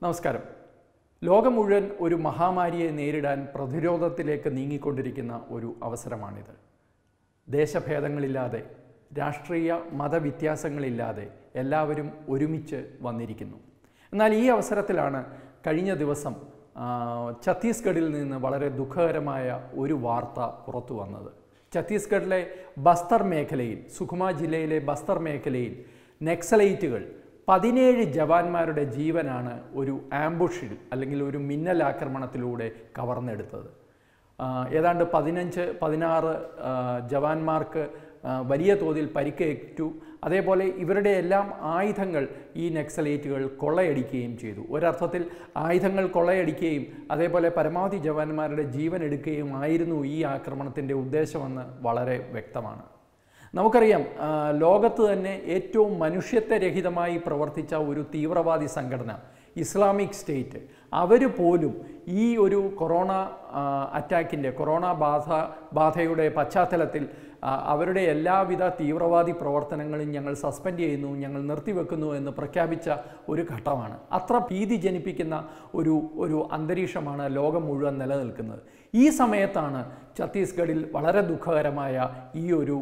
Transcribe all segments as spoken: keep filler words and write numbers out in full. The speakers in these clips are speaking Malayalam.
നമസ്കാരം. ലോകം മുഴുവൻ ഒരു മഹാമാരിയെ നേരിടാൻ പ്രതിരോധത്തിലേക്ക് നീങ്ങിക്കൊണ്ടിരിക്കുന്ന ഒരു അവസരമാണിത്. ദേശഭേദങ്ങളില്ലാതെ, രാഷ്ട്രീയ മതവ്യത്യാസങ്ങളില്ലാതെ എല്ലാവരും ഒരുമിച്ച് വന്നിരിക്കുന്നു. എന്നാൽ ഈ അവസരത്തിലാണ് കഴിഞ്ഞ ദിവസം ഛത്തീസ്ഗഡിൽ നിന്ന് വളരെ ദുഃഖകരമായ ഒരു വാർത്ത പുറത്തു വന്നത്. ഛത്തീസ്ഗഡിലെ ബസ്തർ മേഖലയിൽ, സുഖ്മ ജില്ലയിലെ ബസ്തർ മേഖലയിൽ നക്സലൈറ്റുകൾ പതിനേഴ് ജവാന്മാരുടെ ജീവനാണ് ഒരു ആംബുഷിൽ അല്ലെങ്കിൽ ഒരു മിന്നൽ ആക്രമണത്തിലൂടെ കവർന്നെടുത്തത്. ഏതാണ്ട് പതിനഞ്ച് പതിനാറ് ജവാന്മാർക്ക് വലിയ തോതിൽ പരിക്കേറ്റു. അതേപോലെ ഇവരുടെ എല്ലാം ആയുധങ്ങൾ ഈ നക്സലൈറ്റുകൾ കൊള്ളയടിക്കുകയും ചെയ്തു. ഒരർത്ഥത്തിൽ ആയുധങ്ങൾ കൊള്ളയടിക്കുകയും അതേപോലെ പരമാവധി ജവാന്മാരുടെ ജീവൻ എടുക്കുകയും ആയിരുന്നു ഈ ആക്രമണത്തിൻ്റെ ഉദ്ദേശമെന്ന് വളരെ വ്യക്തമാണ്. നമുക്കറിയാം, ലോകത്ത് തന്നെ ഏറ്റവും മനുഷ്യത്വരഹിതമായി പ്രവർത്തിച്ച ഒരു തീവ്രവാദി സംഘടന ഇസ്ലാമിക് സ്റ്റേറ്റ്, അവർ പോലും ഈ ഒരു കൊറോണ അറ്റാക്കിൻ്റെ കൊറോണ ബാധ ബാധയുടെ പശ്ചാത്തലത്തിൽ അവരുടെ എല്ലാവിധ തീവ്രവാദി പ്രവർത്തനങ്ങളും ഞങ്ങൾ സസ്പെൻഡ് ചെയ്യുന്നു, ഞങ്ങൾ നിർത്തിവെക്കുന്നു എന്ന് പ്രഖ്യാപിച്ച ഒരു ഘട്ടമാണ്. അത്ര ഭീതി ജനിപ്പിക്കുന്ന ഒരു ഒരു അന്തരീക്ഷമാണ് ലോകം മുഴുവൻ നിലനിൽക്കുന്നത്. ഈ സമയത്താണ് ഛത്തീസ്ഗഡിൽ വളരെ ദുഃഖകരമായ ഈ ഒരു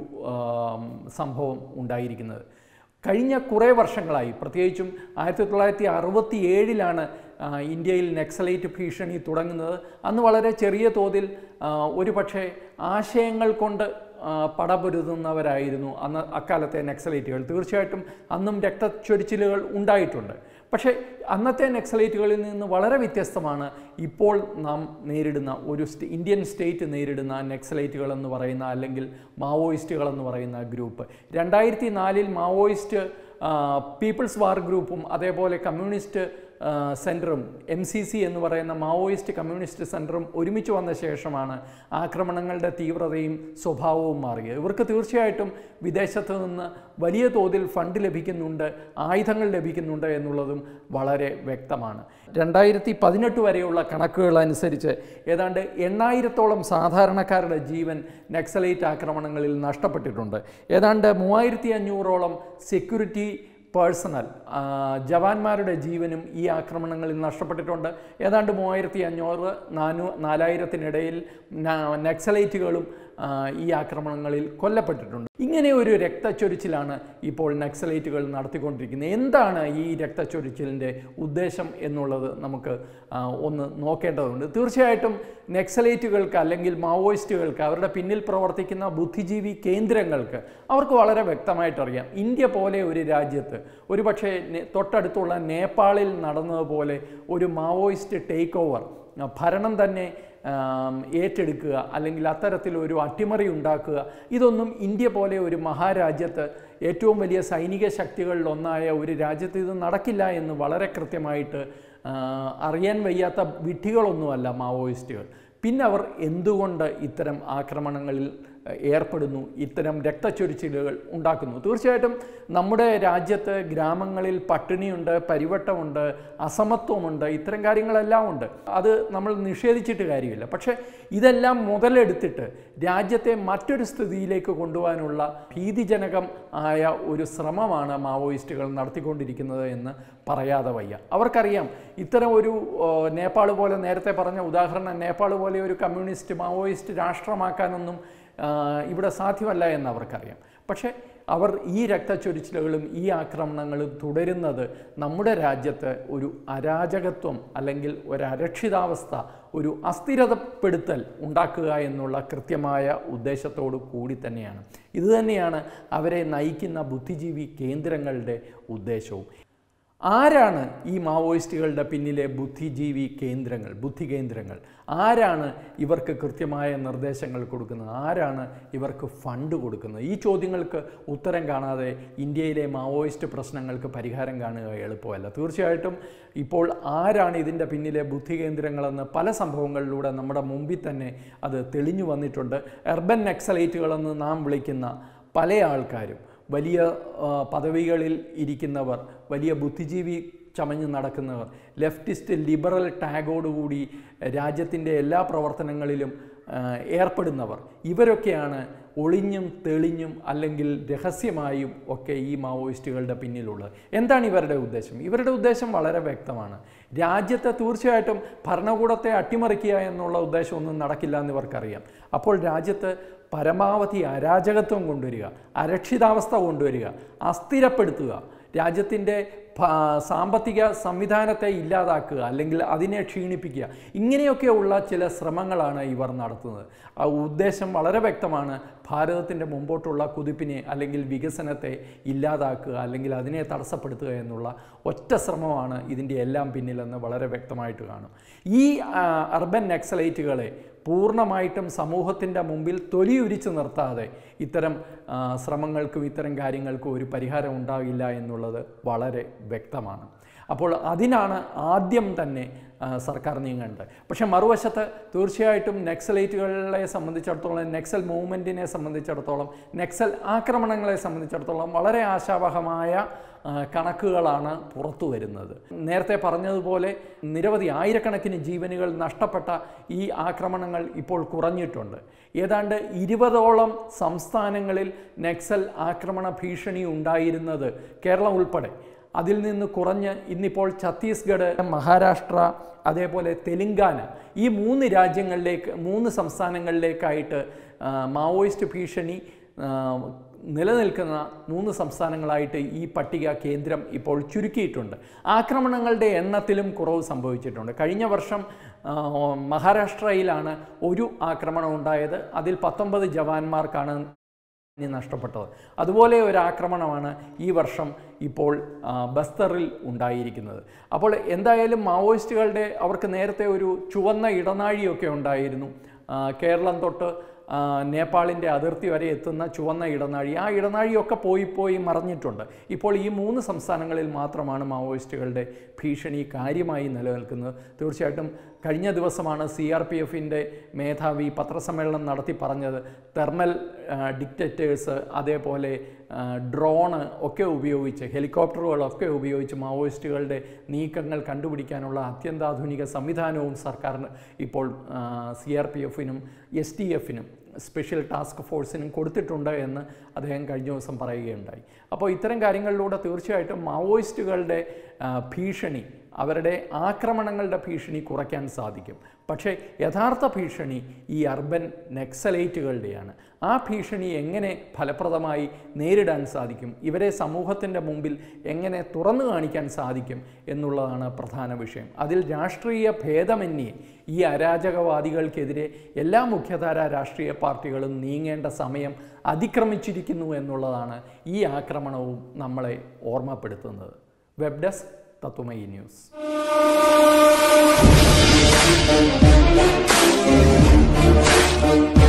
സംഭവം ഉണ്ടായിരിക്കുന്നത്. കഴിഞ്ഞ കുറേ വർഷങ്ങളായി, പ്രത്യേകിച്ചും ആയിരത്തി തൊള്ളായിരത്തി അറുപത്തി ഏഴിലാണ് ഇന്ത്യയിൽ നക്സലൈറ്റ് ഭീഷണി തുടങ്ങുന്നത്. അന്ന് വളരെ ചെറിയ തോതിൽ ഒരു പക്ഷേ ആശയങ്ങൾ കൊണ്ട് പടപൊരുതുന്നവരായിരുന്നു അന്ന് അക്കാലത്തെ നക്സലൈറ്റുകൾ. തീർച്ചയായിട്ടും അന്നും രക്തച്ചൊരിച്ചിലുകൾ ഉണ്ടായിട്ടുണ്ട്. പക്ഷേ അന്നത്തെ നക്സലൈറ്റുകളിൽ നിന്ന് വളരെ വ്യത്യസ്തമാണ് ഇപ്പോൾ നാം നേരിടുന്ന ഒരു ഇന്ത്യൻ സ്റ്റേറ്റ് നേരിടുന്ന നക്സലൈറ്റുകൾ എന്ന് പറയുന്ന അല്ലെങ്കിൽ മാവോയിസ്റ്റുകൾ എന്ന് പറയുന്ന ഗ്രൂപ്പ്. രണ്ടായിരത്തി നാലിൽ മാവോയിസ്റ്റ് പീപ്പിൾസ് വാർ ഗ്രൂപ്പും അതേപോലെ കമ്മ്യൂണിസ്റ്റ് സെൻറ്ററും എം സി സി എന്ന് പറയുന്ന മാവോയിസ്റ്റ് കമ്മ്യൂണിസ്റ്റ് സെൻറ്ററും ഒരുമിച്ച് വന്ന ശേഷമാണ് ആക്രമണങ്ങളുടെ തീവ്രതയും സ്വഭാവവും മാറിയത്. ഇവർക്ക് തീർച്ചയായിട്ടും വിദേശത്ത് നിന്ന് വലിയ തോതിൽ ഫണ്ട് ലഭിക്കുന്നുണ്ട്, ആയുധങ്ങൾ ലഭിക്കുന്നുണ്ട് എന്നുള്ളതും വളരെ വ്യക്തമാണ്. രണ്ടായിരത്തി പതിനെട്ട് വരെയുള്ള കണക്കുകൾ അനുസരിച്ച് ഏതാണ്ട് എണ്ണായിരത്തോളം സാധാരണക്കാരുടെ ജീവൻ നക്സലൈറ്റ് ആക്രമണങ്ങളിൽ നഷ്ടപ്പെട്ടിട്ടുണ്ട്. ഏതാണ്ട് മൂവായിരത്തി അഞ്ഞൂറോളം സെക്യൂരിറ്റി പേഴ്സണൽ ജവാന്മാരുടെ ജീവനും ഈ ആക്രമണങ്ങളിൽ നഷ്ടപ്പെട്ടിട്ടുണ്ട്. ഏതാണ്ട് മൂവായിരത്തി അഞ്ഞൂറ് നാനൂ നാലായിരത്തിനിടയിൽ നക്സലൈറ്റുകളും ഈ ആക്രമണങ്ങളിൽ കൊല്ലപ്പെട്ടിട്ടുണ്ട്. ഇങ്ങനെ ഒരു രക്തച്ചൊരിച്ചിലാണ് ഇപ്പോൾ നക്സലൈറ്റുകൾ നടത്തിക്കൊണ്ടിരിക്കുന്നത്. എന്താണ് ഈ രക്തച്ചൊരിച്ചിലിൻ്റെ ഉദ്ദേശം എന്നുള്ളത് നമുക്ക് ഒന്ന് നോക്കേണ്ടതുണ്ട്. തീർച്ചയായിട്ടും നക്സലൈറ്റുകൾക്ക് അല്ലെങ്കിൽ മാവോയിസ്റ്റുകൾക്ക്, അവരുടെ പിന്നിൽ പ്രവർത്തിക്കുന്ന ബുദ്ധിജീവി കേന്ദ്രങ്ങൾക്ക് അവർക്ക് വളരെ വ്യക്തമായിട്ടറിയാം, ഇന്ത്യ പോലെ ഒരു രാജ്യത്ത് ഒരുപക്ഷെ തൊട്ടടുത്തുള്ള നേപ്പാളിൽ നടന്നതുപോലെ ഒരു മാവോയിസ്റ്റ് ടേക്ക് ഓവർ, ഭരണം തന്നെ ഏറ്റെടുക്കുക അല്ലെങ്കിൽ അത്തരത്തിലൊരു അട്ടിമറി ഉണ്ടാക്കുക, ഇതൊന്നും ഇന്ത്യ പോലെ ഒരു മഹാരാജ്യത്ത്, ഏറ്റവും വലിയ സൈനിക ശക്തികളിലൊന്നായ ഒരു രാജ്യത്ത് ഇത് നടക്കില്ല എന്ന് വളരെ കൃത്യമായിട്ട് അറിയാൻ വയ്യാത്ത വിഡ്ഢികളൊന്നുമല്ല മാവോയിസ്റ്റുകൾ. പിന്നെ അവർ എന്തുകൊണ്ട് ഇത്തരം ആക്രമണങ്ങളിൽ ഏർപ്പെടുന്നു, ഇത്തരം രക്തച്ചൊരിച്ചിലുകൾ ഉണ്ടാക്കുന്നു? തീർച്ചയായിട്ടും നമ്മുടെ രാജ്യത്ത് ഗ്രാമങ്ങളിൽ പട്ടിണിയുണ്ട്, പരിവട്ടമുണ്ട്, അസമത്വമുണ്ട്, ഇത്തരം കാര്യങ്ങളെല്ലാം ഉണ്ട്. അത് നമ്മൾ നിഷേധിച്ചിട്ട് കാര്യമില്ല. പക്ഷേ ഇതെല്ലാം മുതലെടുത്തിട്ട് രാജ്യത്തെ മറ്റൊരു സ്ഥിതിയിലേക്ക് കൊണ്ടുപോകാനുള്ള ഭീതിജനകം ആയ ഒരു ശ്രമമാണ് മാവോയിസ്റ്റുകൾ നടത്തിക്കൊണ്ടിരിക്കുന്നത് എന്ന് പറയാതെ വയ്യ. അവർക്കറിയാം, ഇത്തരം ഒരു നേപ്പാൾ പോലെ, നേരത്തെ പറഞ്ഞ ഉദാഹരണം നേപ്പാൾ പോലെ ഒരു കമ്മ്യൂണിസ്റ്റ് മാവോയിസ്റ്റ് രാഷ്ട്രമാക്കാനൊന്നും ഇവിടെ സാധ്യമല്ല എന്ന് അവർക്കറിയാം. പക്ഷേ അവർ ഈ രക്തച്ചൊരിച്ചിലുകളും ഈ ആക്രമണങ്ങളും തുടരുന്നത് നമ്മുടെ രാജ്യത്ത് ഒരു അരാജകത്വം അല്ലെങ്കിൽ ഒരു അരക്ഷിതാവസ്ഥ, ഒരു അസ്ഥിരതപ്പെടുത്തൽ ഉണ്ടാക്കുക എന്നുള്ള കൃത്യമായ ഉദ്ദേശത്തോടു കൂടി തന്നെയാണ്. ഇതുതന്നെയാണ് അവരെ നയിക്കുന്ന ബുദ്ധിജീവി കേന്ദ്രങ്ങളുടെ ഉദ്ദേശവും. ആരാണ് ഈ മാവോയിസ്റ്റുകളുടെ പിന്നിലെ ബുദ്ധിജീവി കേന്ദ്രങ്ങൾ, ബുദ്ധി കേന്ദ്രങ്ങൾ? ആരാണ് ഇവർക്ക് കൃത്യമായ നിർദ്ദേശങ്ങൾ കൊടുക്കുന്നത്? ആരാണ് ഇവർക്ക് ഫണ്ട് കൊടുക്കുന്നത്? ഈ ചോദ്യങ്ങൾക്ക് ഉത്തരം കാണാതെ ഇന്ത്യയിലെ മാവോയിസ്റ്റ് പ്രശ്നങ്ങൾക്ക് പരിഹാരം കാണുക എളുപ്പമല്ല. തീർച്ചയായിട്ടും ഇപ്പോൾ ആരാണ് ഇതിൻ്റെ പിന്നിലെ ബുദ്ധി കേന്ദ്രങ്ങളെന്ന് പല സംഭവങ്ങളിലൂടെ നമ്മുടെ മുമ്പിൽ തന്നെ അത് തെളിഞ്ഞു വന്നിട്ടുണ്ട്. അർബൻ നക്സലൈറ്റുകളെന്ന് നാം വിളിക്കുന്ന പല ആൾക്കാരും, വലിയ പദവികളിൽ ഇരിക്കുന്നവർ, വലിയ ബുദ്ധിജീവി ചമഞ്ഞ് നടക്കുന്നവർ, ലെഫ്റ്റിസ്റ്റ് ലിബറൽ ടാഗോടുകൂടി രാജ്യത്തിൻ്റെ എല്ലാ പ്രവർത്തനങ്ങളിലും ഏർപ്പെടുന്നവർ ഇവരൊക്കെയാണ് ഒളിഞ്ഞും തെളിഞ്ഞും അല്ലെങ്കിൽ രഹസ്യമായും ഒക്കെ ഈ മാവോയിസ്റ്റുകളുടെ പിന്നിലുള്ളത്. എന്താണ് ഇവരുടെ ഉദ്ദേശം? ഇവരുടെ ഉദ്ദേശം വളരെ വ്യക്തമാണ്. രാജ്യത്തെ തീർച്ചയായിട്ടും ഭരണകൂടത്തെ അട്ടിമറിക്കുക എന്നുള്ള ഉദ്ദേശമൊന്നും നടക്കില്ല എന്ന് ഇവർക്കറിയാം. അപ്പോൾ രാജ്യത്ത് പരമാവധി അരാജകത്വം കൊണ്ടുവരിക, അരക്ഷിതാവസ്ഥ കൊണ്ടുവരിക, അസ്ഥിരപ്പെടുത്തുക, രാജ്യത്തിൻ്റെ സാമ്പത്തിക സംവിധാനത്തെ ഇല്ലാതാക്കുക അല്ലെങ്കിൽ അതിനെ ക്ഷീണിപ്പിക്കുക, ഇങ്ങനെയൊക്കെയുള്ള ചില ശ്രമങ്ങളാണ് ഇവർ നടത്തുന്നത്. ആ ഉദ്ദേശം വളരെ വ്യക്തമാണ്. ഭാരതത്തിൻ്റെ മുമ്പോട്ടുള്ള കുതിപ്പിനെ അല്ലെങ്കിൽ വികസനത്തെ ഇല്ലാതാക്കുക അല്ലെങ്കിൽ അതിനെ തടസ്സപ്പെടുത്തുക എന്നുള്ള ഒറ്റ ശ്രമമാണ് ഇതിൻ്റെ എല്ലാം പിന്നിലെന്ന് വളരെ വ്യക്തമായിട്ട് കാണും. ഈ അർബൻ നക്സലൈറ്റുകളെ പൂർണ്ണമായിട്ടും സമൂഹത്തിൻ്റെ മുമ്പിൽ തൊലിയുരിച്ച് നിർത്താതെ ഇത്തരം ശ്രമങ്ങൾക്കും ഇത്തരം കാര്യങ്ങൾക്കും ഒരു പരിഹാരം ഉണ്ടാകില്ല എന്നുള്ളത് വളരെ വ്യക്തമാണ്. അപ്പോൾ അതിനാണ് ആദ്യം തന്നെ സർക്കാർ നീങ്ങേണ്ടത്. പക്ഷേ മറുവശത്ത് തീർച്ചയായിട്ടും നക്സലൈറ്റുകളെ സംബന്ധിച്ചിടത്തോളം, നക്സൽ മൂവ്മെൻറ്റിനെ സംബന്ധിച്ചിടത്തോളം, നക്സൽ ആക്രമണങ്ങളെ സംബന്ധിച്ചിടത്തോളം വളരെ ആശാവഹമായ കണക്കുകളാണ് പുറത്തു വരുന്നത്. നേരത്തെ പറഞ്ഞതുപോലെ നിരവധി ആയിരക്കണക്കിന് ജീവനുകൾ നഷ്ടപ്പെട്ട ഈ ആക്രമണങ്ങൾ ഇപ്പോൾ കുറഞ്ഞിട്ടുണ്ട്. ഏതാണ്ട് ഇരുപതോളം സംസ്ഥാനങ്ങളിൽ നക്സൽ ആക്രമണ ഭീഷണി ഉണ്ടായിരുന്നത്, കേരളം ഉൾപ്പെടെ, അതിൽ നിന്ന് കുറഞ്ഞ് ഇന്നിപ്പോൾ ഛത്തീസ്ഗഡ്, മഹാരാഷ്ട്ര, അതേപോലെ തെലുങ്കാന, ഈ മൂന്ന് രാജ്യങ്ങളിലേക്ക് മൂന്ന് സംസ്ഥാനങ്ങളിലേക്കായിട്ട് മാവോയിസ്റ്റ് ഭീഷണി നിലനിൽക്കുന്ന മൂന്ന് സംസ്ഥാനങ്ങളായിട്ട് ഈ പട്ടിക കേന്ദ്രം ഇപ്പോൾ ചുരുക്കിയിട്ടുണ്ട്. ആക്രമണങ്ങളുടെ എണ്ണത്തിലും കുറവ് സംഭവിച്ചിട്ടുണ്ട്. കഴിഞ്ഞ വർഷം മഹാരാഷ്ട്രയിലാണ് ഒരു ആക്രമണം ഉണ്ടായത്. അതിൽ പത്തൊമ്പത് ജവാന്മാർക്കാണ് നഷ്ടപ്പെട്ടത്. അതുപോലെ ഒരു ആക്രമണമാണ് ഈ വർഷം ഇപ്പോൾ ബസ്തറിൽ ഉണ്ടായിരിക്കുന്നത്. അപ്പോൾ എന്തായാലും മാവോയിസ്റ്റുകളുടെ അവർക്ക് നേരത്തെ ഒരു ചുവന്ന ഇടനാഴിയൊക്കെ ഉണ്ടായിരുന്നു. കേരളം തൊട്ട് നേപ്പാളിൻ്റെ അതിർത്തി വരെ എത്തുന്ന ചുവന്ന ഇടനാഴി, ആ ഇടനാഴിയൊക്കെ പോയി പോയി മറഞ്ഞിട്ടുണ്ട്. ഇപ്പോൾ ഈ മൂന്ന് സംസ്ഥാനങ്ങളിൽ മാത്രമാണ് മാവോയിസ്റ്റുകളുടെ ഭീഷണി കാര്യമായി നിലനിൽക്കുന്നത്. തീർച്ചയായിട്ടും കഴിഞ്ഞ ദിവസമാണ് സി ആർ പി എഫിൻ്റെ മേധാവി പത്രസമ്മേളനം നടത്തി പറഞ്ഞത്, തെർമൽ ഡിറ്റക്ടേഴ്സ്, അതേപോലെ ഡ്രോണ് ഒക്കെ ഉപയോഗിച്ച്, ഹെലികോപ്റ്ററുകളൊക്കെ ഉപയോഗിച്ച് മാവോയിസ്റ്റുകളുടെ നീക്കങ്ങൾ കണ്ടുപിടിക്കാനുള്ള അത്യന്താധുനിക സംവിധാനവും സർക്കാരിന് ഇപ്പോൾ സി ആർ പി എഫിനും എസ് ടി എഫിനും സ്പെഷ്യൽ ടാസ്ക് ഫോഴ്സിനും കൊടുത്തിട്ടുണ്ട് എന്ന് അദ്ദേഹം കഴിഞ്ഞ ദിവസം പറയുകയുണ്ടായി. അപ്പോൾ ഇത്തരം കാര്യങ്ങളിലൂടെ തീർച്ചയായിട്ടും മാവോയിസ്റ്റുകളുടെ ഭീഷണി, അവരുടെ ആക്രമണങ്ങളുടെ ഭീഷണി കുറയ്ക്കാൻ സാധിക്കും. പക്ഷേ യഥാർത്ഥ ഭീഷണി ഈ അർബൻ നക്സലൈറ്റുകളുടെയാണ്. ആ ഭീഷണി എങ്ങനെ ഫലപ്രദമായി നേരിടാൻ സാധിക്കും, ഇവരെ സമൂഹത്തിൻ്റെ മുമ്പിൽ എങ്ങനെ തുറന്നു കാണിക്കാൻ സാധിക്കും എന്നുള്ളതാണ് പ്രധാന വിഷയം. അതിൽ രാഷ്ട്രീയ ഭേദമന്യേ ഈ അരാജകവാദികൾക്കെതിരെ എല്ലാ മുഖ്യധാര രാഷ്ട്രീയ പാർട്ടികളും നീങ്ങേണ്ട സമയം അതിക്രമിച്ചിരിക്കുന്നു എന്നുള്ളതാണ് ഈ ആക്രമണവും നമ്മളെ ഓർമ്മപ്പെടുത്തുന്നത്. Web desk Tatwamayi news. Thank you.